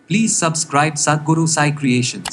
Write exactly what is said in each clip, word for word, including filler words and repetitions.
Please subscribe Sadhguru Sai Creations.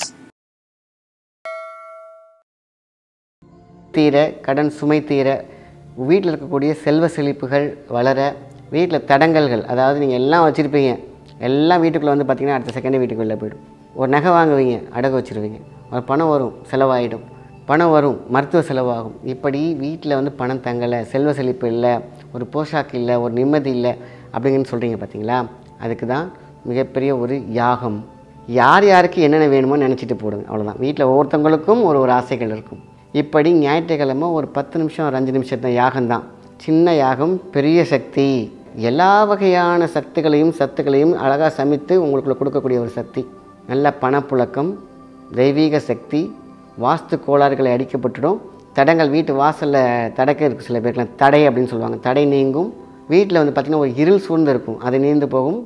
தீர கடன் சுமை தீர வீட்டில் இருக்கக்கூடிய செல்வ செழிப்புகள் வளர வீட்டில் தடங்கல்கள் அதாவது நீங்கள் எல்லாம் வச்சுருப்பீங்க எல்லாம் வீட்டுக்குள்ளே வந்து பார்த்திங்கன்னா அடுத்த செகண்டே வீட்டுக்குள்ளே போய்டும். ஒரு நகை வாங்குவீங்க அடகு வச்சுருவீங்க, ஒரு பணம் வரும் செலவாகிடும், பணம் வரும் மருத்துவ செலவாகும். இப்படி வீட்டில் வந்து பணம் தங்கலை, செல்வ செழிப்பு இல்லை, ஒரு போஷாக்கு இல்லை, ஒரு நிம்மதி இல்லை அப்படிங்கன்னு சொல்கிறீங்க பார்த்தீங்களா. அதுக்கு தான் மிகப்பெரிய ஒரு யாகம். யார் யாருக்கு என்னென்ன வேணுமோ நினச்சிட்டு போடுங்க, அவ்வளோதான். வீட்டில் ஒவ்வொருத்தவங்களுக்கும் ஒரு ஒரு ஆசைகள் இருக்கும். இப்படி ஞாயிற்றுக்கிழமை ஒரு பத்து நிமிஷம் ஒரு அஞ்சு நிமிஷத்து யாகம்தான். சின்ன யாகம் பெரிய சக்தி. எல்லா வகையான சக்திகளையும் சத்துக்களையும் அழகாக சமைத்து உங்களுக்குள்ள கொடுக்கக்கூடிய ஒரு சக்தி. நல்ல பணப்புழக்கம், தெய்வீக சக்தி, வாஸ்து கோளாறுகளை அடிக்கப்பட்டுடும். தடங்கள் வீட்டு வாசலில் தடக்க இருக்குது, சில பேருக்குலாம் தடை அப்படின்னு சொல்லுவாங்க. தடை நீங்கும். வீட்டில் வந்து பார்த்திங்கன்னா ஒரு இருள் சூழ்ந்து இருக்கும், அது நீந்து போகும்.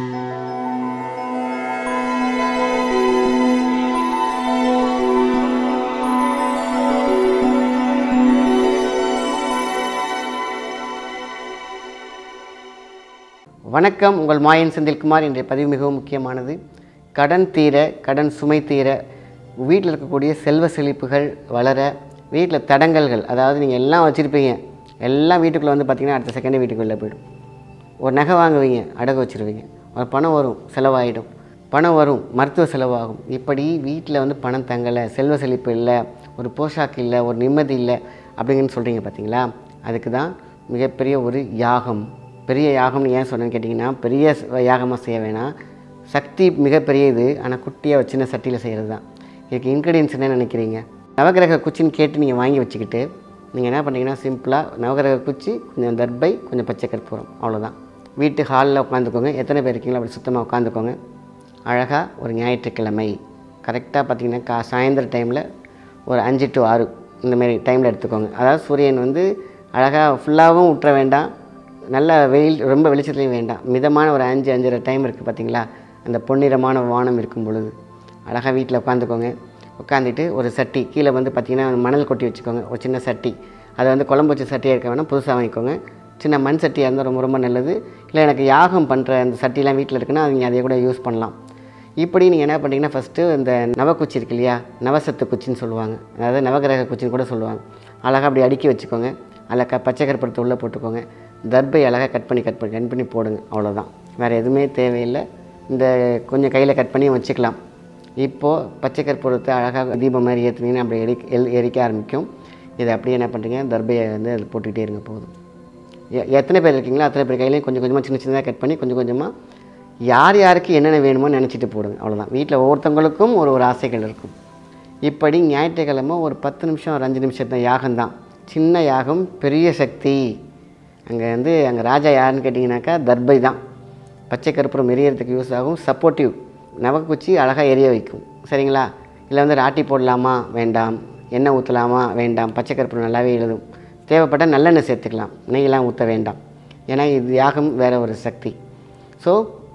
வணக்கம், உங்கள் மாயன் செந்தில்குமார். இன்றைய பதிவு மிகவும் முக்கியமானது. கடன் தீர கடன் சுமை தீர வீட்டில் இருக்கக்கூடிய செல்வ செழிப்புகள் வளர வீட்டில் தடங்கல்கள் அதாவது நீங்கள் எல்லாம் வச்சுருப்பீங்க எல்லாம் வீட்டுக்குள்ளே வந்து பார்த்திங்கன்னா அடுத்த செகண்டே வீட்டுக்குள்ளே போய்டும். ஒரு நகை வாங்குவீங்க அடகு வச்சுருவீங்க, ஒரு பணம் வரும் செலவாகிடும், பணம் வரும் மருத்துவ செலவாகும். இப்படி வீட்டில் வந்து பணம் தங்கலை, செல்வ செழிப்பு இல்லை, ஒரு போஷாக்கு இல்லை, ஒரு நிம்மதி இல்லை அப்படிங்கன்னு சொல்கிறீங்க பார்த்தீங்களா. அதுக்கு தான் மிகப்பெரிய ஒரு யாகம். பெரிய யாகம்னு ஏன் சொன்னேன்னு கேட்டிங்கன்னா, பெரிய யாகமாக செய்ய வேணாம். சக்தி மிகப்பெரிய இது, ஆனால் குட்டியாக சின்ன சட்டியில் செய்கிறது தான். இதுக்கு இன்க்ரீடியன்ஸ் என்ன நினைக்கிறீங்க? நவகிரக குச்சின்னு கேட்டு நீங்கள் வாங்கி வச்சுக்கிட்டு நீங்கள் என்ன பண்ணிங்கன்னா, சிம்பிளாக நவகிரக குச்சி, கொஞ்சம் தர்பை, கொஞ்சம் பச்சை கற்பூரம், அவ்வளோதான். வீட்டு ஹாலில் உட்காந்துக்கோங்க. எத்தனை பேர் இருக்கீங்களோ அப்படி சுத்தமாக உட்காந்துக்கோங்க. அழகாக ஒரு ஞாயிற்றுக்கிழமை கரெக்டாக பார்த்திங்கன்னா கா சாயந்தர டைமில் ஒரு அஞ்சு டு ஆறு இந்தமாரி டைமில் எடுத்துக்கோங்க. அதாவது சூரியன் வந்து அழகாக ஃபுல்லாகவும் விட்டுற வேண்டாம், நல்ல வெயில் ரொம்ப வெளிச்சத்துலையும் வேண்டாம். மிதமான ஒரு அஞ்சு அஞ்சரை டைம் இருக்குது பார்த்திங்களா. அந்த பொன்னிறமான வானம் இருக்கும் பொழுது அழகாக வீட்டில் உட்காந்துக்கோங்க. உட்காந்துட்டு ஒரு சட்டி கீழே வந்து பார்த்திங்கன்னா மணல் கொட்டி வச்சுக்கோங்க. ஒரு சின்ன சட்டி, அதை வந்து குழம்பு வச்ச சட்டியாக இருக்க வேணால் புதுசாக வாங்கிக்கோங்க. சின்ன மண் சட்டியாக இருந்தால் ரொம்ப ரொம்ப நல்லது. இல்லை எனக்கு யாகம் பண்ணுற அந்த சட்டிலாம் வீட்டில் இருக்குன்னா நீங்கள் அதை கூட யூஸ் பண்ணலாம். இப்படி நீங்கள் என்ன பண்ணிங்கன்னா, ஃபஸ்ட்டு இந்த நவக்குச்சி இருக்கு இல்லையா, நவசத்து குச்சின்னு சொல்லுவாங்க, அதாவது நவகிரக குச்சின்னு கூட சொல்லுவாங்க. அழகாக அப்படி அடுக்கி வச்சுக்கோங்க. அதில் க பச்சை கற்பூரத்தை உள்ளே போட்டுக்கோங்க. தர்பை அழகாக கட் பண்ணி கட் பண்ணி கட் பண்ணி போடுங்க, அவ்வளோதான். வேறு எதுவுமே தேவையில்லை. இந்த கொஞ்சம் கையில் கட் பண்ணி வச்சுக்கலாம். இப்போது பச்சை கற்பூரத்தை அழகாக தீபம் மாதிரி ஏற்றுனீங்கன்னா அப்படி எரி எல் எரிக்க ஆரம்பிக்கும். இதை அப்படியே என்ன பண்ணுறீங்க, தர்பையை வந்து அதில் போட்டுக்கிட்டே இருங்க போதும். எ எத்தனை பேர் இருக்கீங்களோ அத்தனை பேர் கையிலையும் கொஞ்சம் கொஞ்சமாக சின்ன சின்னதாக கட் பண்ணி கொஞ்சம் கொஞ்சமாக யார் யாருக்கு என்னென்ன வேணுமோ நினச்சிட்டு போடுங்க, அவ்வளோதான். வீட்டில் ஒவ்வொருத்தவங்களுக்கும் ஒரு ஒரு ஆசைகள் இருக்கும். இப்படி ஞாயிற்றுக்கிழமை ஒரு பத்து நிமிஷம் ஒரு அஞ்சு நிமிஷத்து யாகம்தான். சின்ன யாகம் பெரிய சக்தி. அங்கே வந்து அங்கே ராஜா யாருன்னு கேட்டிங்கனாக்கா தர்பை தான். பச்சை கற்பூரம் எரியறதுக்கு யூஸ் ஆகும். சப்போர்ட்டிவ். நவக்குச்சி அழகாக எரிய வைக்கும், சரிங்களா. இல்லை வந்து ராட்டி போடலாமா வேண்டாம், எண்ணெய் ஊற்றலாமா வேண்டாம், பச்சை கற்பூரம் நல்லாவே எழுதும். தேவைப்பட்டால் நல்லெண்ணெய் சேர்த்துக்கலாம், நெய்யெல்லாம் ஊற்ற வேண்டாம். ஏன்னா இது யாகம் வேறு ஒரு சக்தி. ஸோ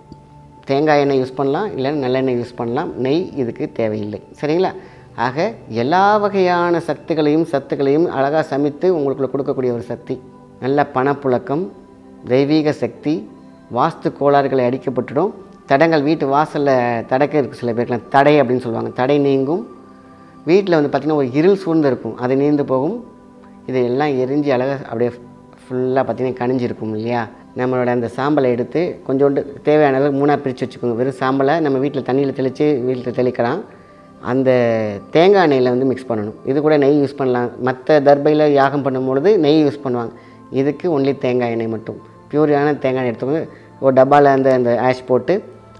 தேங்காய் எண்ணெய் யூஸ் பண்ணலாம், இல்லைன்னா நல்லெண்ணெய் யூஸ் பண்ணலாம். நெய் இதுக்கு தேவையில்லை, சரிங்களா. ஆக எல்லா வகையான சக்திகளையும் சத்துக்களையும் அழகாக சமைத்து உங்களுக்குள்ள கொடுக்கக்கூடிய ஒரு சக்தி. நல்ல பணப்புழக்கம், தெய்வீக சக்தி, வாஸ்து கோளாறுகளை அடிக்கப்பட்டுடும். தடங்கள் வீட்டு வாசலில் தடக்க இருக்குது, சில பேருக்குலாம் தடை அப்படின்னு சொல்லுவாங்க. தடை நீங்கும். வீட்டில் வந்து பார்த்திங்கன்னா ஒரு இருள் சூழ்ந்து இருக்கும், அது நீந்து போகும். இதையெல்லாம் எரிஞ்சு அழகாக அப்படியே ஃபுல்லாக பார்த்திங்கன்னா கணிஞ்சிருக்கும் இல்லையா. நம்மளோட அந்த சாம்பலை எடுத்து கொஞ்சோண்டு தேவையான அளவு மூணாக பிரித்து வச்சுக்கோங்க. வெறும் சாம்பலை நம்ம வீட்டில் தண்ணியில் தெளித்து வீட்டில் தெளிக்கலாம். அந்த தேங்காய் எண்ணெயில் வந்து மிக்ஸ் பண்ணணும். இது கூட நெய் யூஸ் பண்ணலாம். மற்ற தர்பையில் யாகம் பண்ணும்பொழுது நெய் யூஸ் பண்ணுவாங்க. இதுக்கு ஒன்லி தேங்காய் எண்ணெய் மட்டும், பியூரியான தேங்காய் எண்ணெய் எடுத்துக்கோங்க. ஒரு டப்பாவில் அந்த அந்த ஆஷ் போட்டு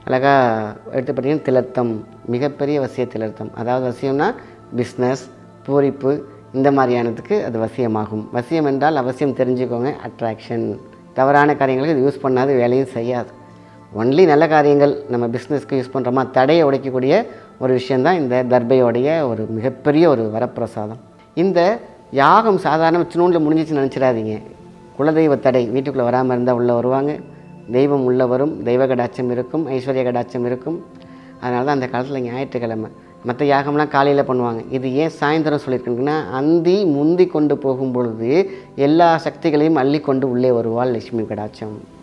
அழகாக எடுத்து பார்த்தீங்கன்னா திலர்த்தம், மிகப்பெரிய வசிய திலர்த்தம். அதாவது வசியம்னா பிஸ்னஸ், பூரிப்பு, இந்த மாதிரியானதுக்கு அது வசியமாகும். வசியம் என்றால் அவசியம் தெரிஞ்சுக்கோங்க, அட்ராக்ஷன். தவறான காரியங்களுக்கு இது யூஸ் பண்ணாது, வேலையும் செய்யாது. ஒன்லி நல்ல காரியங்கள் நம்ம பிஸ்னஸ்க்கு யூஸ் பண்ணுறோமா, தடையை உடைக்கக்கூடிய ஒரு விஷயந்தான் இந்த தர்பையோடைய ஒரு மிகப்பெரிய ஒரு வரப்பிரசாதம். இந்த யாகம் சாதாரண சின்னூண்டில் முடிஞ்சிச்சுன்னு நினச்சிடாதீங்க. குலதெய்வ தடை வீட்டுக்குள்ளே வராமல் இருந்தால் உள்ளே வருவாங்க, தெய்வம் உள்ளே வரும், தெய்வ கடாட்சம் இருக்கும், ஐஸ்வர்ய கடாட்சம் இருக்கும். அதனால தான் அந்த காலத்தில் ஞாயிற்றுக்கிழமை. மற்ற யாகம்லாம் காலையில் பண்ணுவாங்க. இது ஏன் சாயந்தரம் சொல்லியிருக்குன்னா, அந்தி முந்தி கொண்டு போகும் பொழுது எல்லா சக்திகளையும் அள்ளி கொண்டு உள்ளே வருவாள் லட்சுமி கடாட்சம்.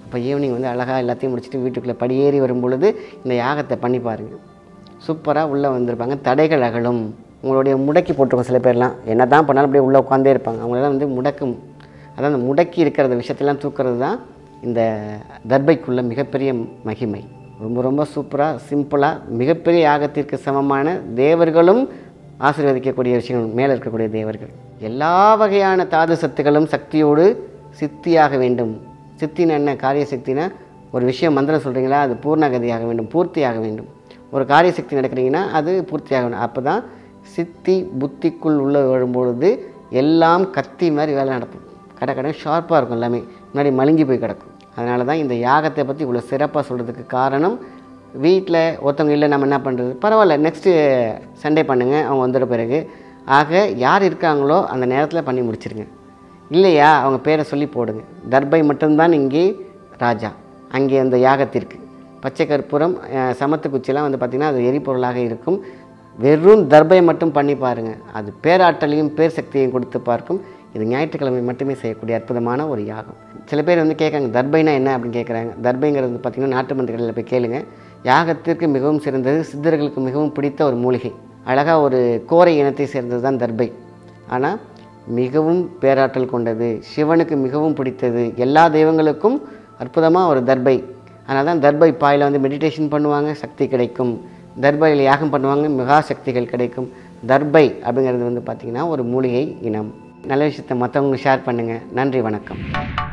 அப்போ ஈவினிங் வந்து அழகாக எல்லாத்தையும் முடிச்சுட்டு வீட்டுக்குள்ளே படியேறி வரும் பொழுது இந்த யாகத்தை பண்ணி பாருங்கள். சூப்பராக உள்ளே வந்திருப்பாங்க. தடைகள் அகலும். உங்களுடைய முடக்கி போட்டிருக்கோம் சில பேர்லாம் என்ன தான் பண்ணாலும் அப்படியே உள்ளே உட்காந்தே இருப்பாங்க. அவங்களெல்லாம் வந்து முடக்கும், அதான் அந்த முடக்கி இருக்கிற விஷயத்தெல்லாம் தூக்கிறது தான் இந்த தர்பைக்குள்ள மிகப்பெரிய மகிமை. ரொம்ப ரொம்ப சூப்பராக சிம்பிளாக மிகப்பெரிய யாகத்திற்கு சமமான தேவர்களும் ஆசீர்வதிக்கக்கூடிய விஷயங்கள் மேலே இருக்கக்கூடிய தேவர்கள். எல்லா வகையான தாது சத்துக்களும் சக்தியோடு சித்தியாக வேண்டும். சித்தின்னு என்ன? காரிய சக்தினா ஒரு விஷயம் மந்திரம் சொல்கிறீங்களா, அது பூர்ணகதியாக வேண்டும், பூர்த்தியாக வேண்டும். ஒரு காரிய சக்தி நடக்கிறீங்கன்னா அது பூர்த்தியாக வேண்டும். அப்போ தான் சித்தி புத்திக்குள் உள்ள வரும்பொழுது எல்லாம் கத்தி மாதிரி வேலை நடக்கும். கடை கடை ஷார்ப்பாக இருக்கும். எல்லாமே முன்னாடி மழுங்கி போய் கிடக்கும். அதனால தான் இந்த யாகத்தை பற்றி இவ்வளோ சிறப்பாக சொல்கிறதுக்கு காரணம். வீட்டில் ஒருத்தவங்க இல்லை, நம்ம என்ன பண்ணுறது, பரவாயில்ல நெக்ஸ்ட்டு சண்டே பண்ணுங்கள், அவங்க வந்துட பிறகு. ஆக யார் இருக்காங்களோ அந்த நேரத்தில் பண்ணி முடிச்சிருங்க. இல்லையா அவங்க பேரை சொல்லி போடுங்க. தர்பை மட்டும்தான் இங்கே ராஜா. அங்கே அந்த யாகத்திற்கு பச்சை கற்பூரம் சமத்து குச்சியெல்லாம் வந்து பார்த்திங்கன்னா அது எரிபொருளாக இருக்கும். வெறும் தர்பை மட்டும் பண்ணி பாருங்கள். அது பேராற்றலையும் பேர் சக்தியையும் கொடுத்து பார்க்கும். இது ஞாயிற்றுக்கிழமை மட்டுமே செய்யக்கூடிய அற்புதமான ஒரு யாகம். சில பேர் வந்து கேட்காங்க தர்பைனா என்ன அப்படின்னு கேட்குறாங்க. தர்பைங்கிறது வந்து பார்த்திங்கன்னா நாட்டு மந்திரங்களில் போய் கேளுங்க. யாகத்திற்கு மிகவும் சிறந்தது, சித்தர்களுக்கு மிகவும் பிடித்த ஒரு மூலிகை. அழகாக ஒரு கோரை இனத்தை சேர்ந்தது தான் தர்பை. ஆனால் மிகவும் பேராற்றல் கொண்டது, சிவனுக்கு மிகவும் பிடித்தது, எல்லா தெய்வங்களுக்கும் அற்புதமாக ஒரு தர்பை. அதனால தான் தர்பை பாயில் வந்து மெடிடேஷன் பண்ணுவாங்க, சக்தி கிடைக்கும். தர்பையில் யாகம் பண்ணுவாங்க, மெகா சக்திகள் கிடைக்கும். தர்பை அப்படிங்கிறது வந்து பார்த்திங்கன்னா ஒரு மூலிகை இனம். நல்ல விஷயத்தை மற்றவங்க ஷேர் பண்ணுங்கள். நன்றி, வணக்கம்.